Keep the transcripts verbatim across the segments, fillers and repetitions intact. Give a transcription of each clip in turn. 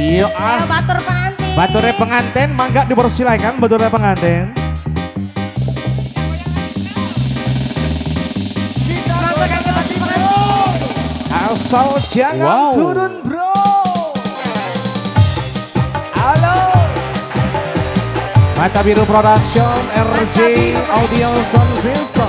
Iya ah. Ayo batur pengantin. Baturnya pengantin, mangga dipersilakan baturnya pengantin. Semangat kaki batur pengantin. Asal jangan Wow. turun bro. Halo. Mata Biru Production, R J Audio Sound System.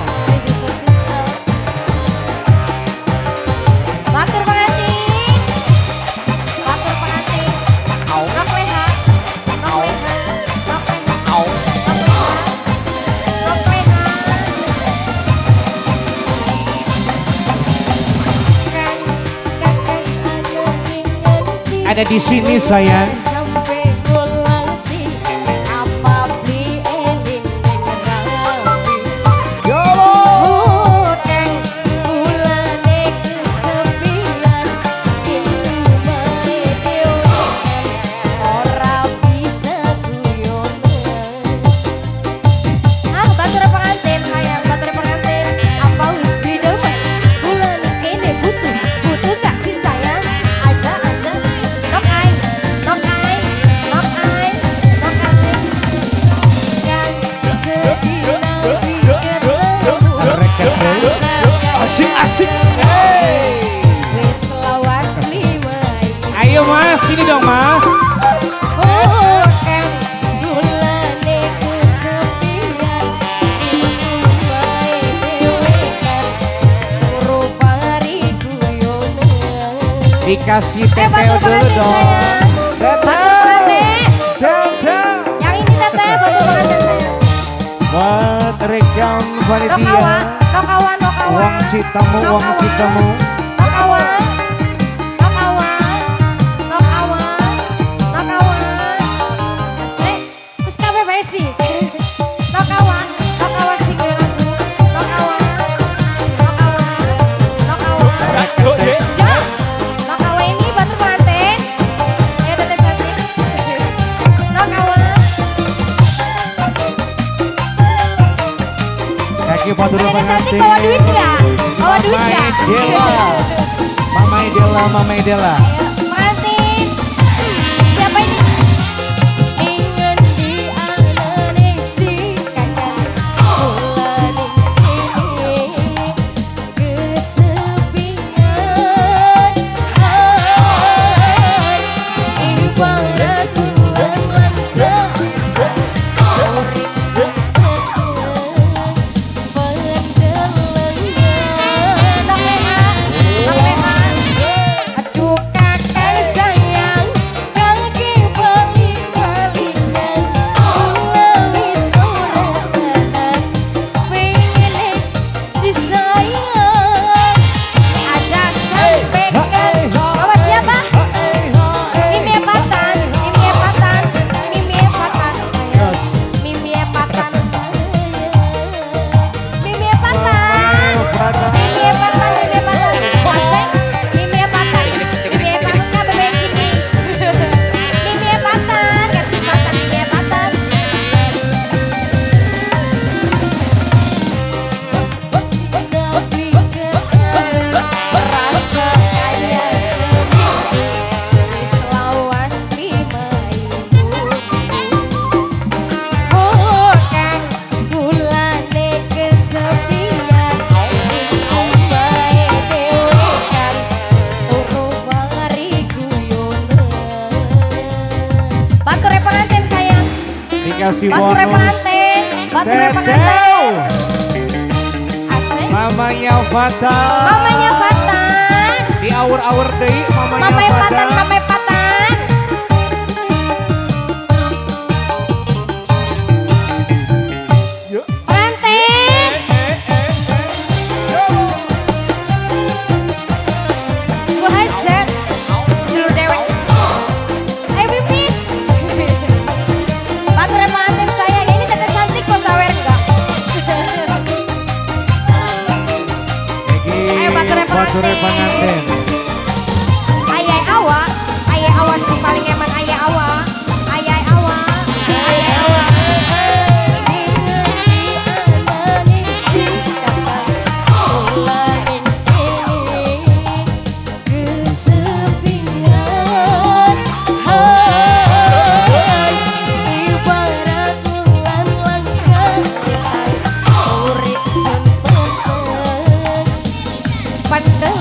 Batur pengantin. Batur pengantin. Nok leha. Nok leha. Nok leha. Nok leha. Nok leha. Kan, kan, kan, anu ingin Ada di sini sayang. sampai golati apa beli elin ngerawi. Yolo. Hutang bulane kesepian itu bae dewe ora bisa guyonan. Ah, batur pengantin sayang, batur pengantin. Apa wis bidemen? Bulan kene butuh, butuh kasih sayang. Aja aja. Nok ai, nok ai, nok ai, nok ai. Yang sedih nanti ketemu. Mereka bro. Asik asik. Hey. Wis lawas limai. Ayo mas, sini dong mas. Oh kan gulane kesepian itu bae dewe kan rupari guyonan. Dikasih Eh teteo batur dulu pengantin dong. sayang. Batur pengantin. Teteo. Yang ini teteh batur pengantin sayang. Buat rekan No panitia. kawan, no kawan, no kawan. Uang citamu, No uang kawan. citamu. No kawan. No kawan. No kawan. No kawan. Asik. Terus kabeh bae sih. No kawan. No kawan sih gue lagu. No kawan. No kawan. No kawan. Jos. No kawan ini batur pengantin. Ya teteh cantik. No kawan. Kaki batur Ada yang cantik pengantin. bawa duit nggak? Bawa duit Mama nggak? Idela. Mama Idela, Mama Idela. Ayo, pengantin. Siapa ini? Ingin di Indonesia kakak bulan ini kesepian. Hai, ibarat bulan lantang urip sepenuh pendelengan. Nok leha, nok leha. Aduh kakak sayang, kaki balik-balikan. Kula wis ora tahan, pengen disayang. Aja sampaikan. Bawa siapa? Mimi Epatan, Mimi Epatan, Mimi Epatan sayang. Jos. Mimi Epatan sayang. Mimi Epatan. Mimi Epatan, Mimi Epatan. Asik. Mimi Epatan. Mimi Epatan nggak bebek sini. Mimi Epatan, kasih Epatan, Mimi Epatan. Tapi kenal rasa kaya sendiri. Wis lawas limai oh kan bulane kesepian itu bae dewe kan turu bari guyonan. Batur pengantin sayang. Dikasih Batur bonus. pengantin. Batur pengantin. Teteo. Asik. Mamanya Fata. Mamanya Fatan. Di awur-awur deui mamanya Mama Fata. Epatan, Mama Epatan. Yuk. Pengantin. Gua hajat. Sedulur dewek. Ayo pipis. Batur pengantin sayang. Ini teteh cantik kok sawer enggak? Ayo batur Batur pengantin. pengantin. Ayai awa, ayai awa sih paling eman ayai awa, ayai awa, ayai awa. Kesepian. Pendek